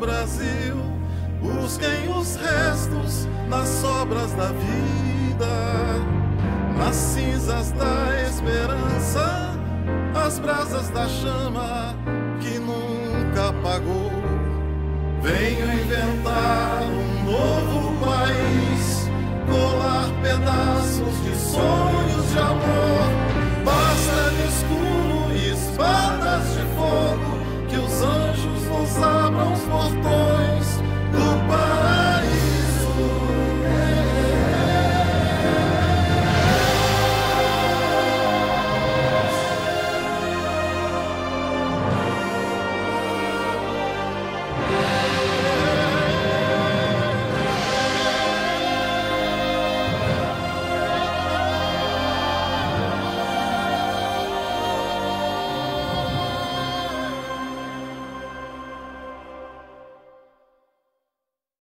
Brasil, busquem os restos nas sobras da vida, nas cinzas da esperança, as brasas da chama que nunca apagou. Venho inventar um novo país, colar pedaços de sonho